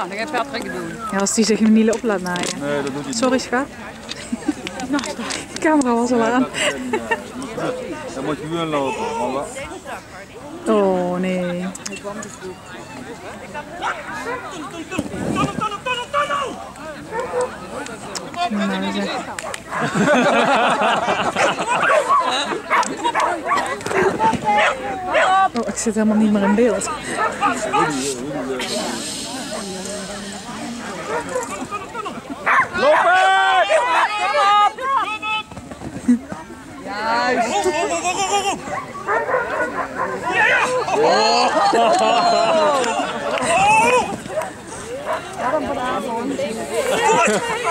Ja, dat gaat Patrick doen. Ja, als die zich niet op laat naaien. Nee, dat doet hij niet. Sorry, schat. Nou, de camera was al aan. Dan moet je weer lopen. Oh, nee. Nou, zeg. Oh, ik zit helemaal niet meer in beeld. Lopen! Juist! Ja, dan vanavond.